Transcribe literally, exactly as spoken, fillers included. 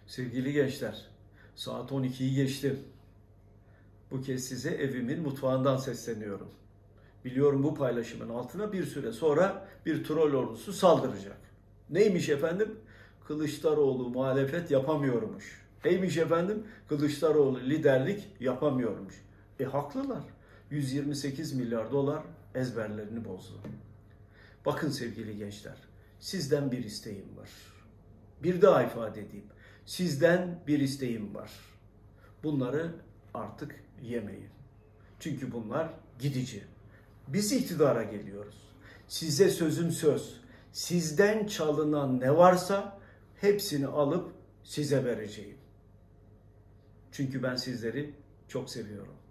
Sevgili gençler, saat on ikiyi geçti. Bu kez size evimin mutfağından sesleniyorum. Biliyorum bu paylaşımın altına bir süre sonra bir troll ordusu saldıracak. Neymiş efendim? Kılıçdaroğlu muhalefet yapamıyormuş. Neymiş efendim? Kılıçdaroğlu liderlik yapamıyormuş. E haklılar. yüz yirmi sekiz milyar dolar ezberlerini bozdu. Bakın sevgili gençler, sizden bir isteğim var. Bir daha ifade edeyim. Sizden bir isteğim var. Bunları artık yemeyin. Çünkü bunlar gidici. Biz iktidara geliyoruz. Size sözüm söz. Sizden çalınan ne varsa hepsini alıp size vereceğim. Çünkü ben sizleri çok seviyorum.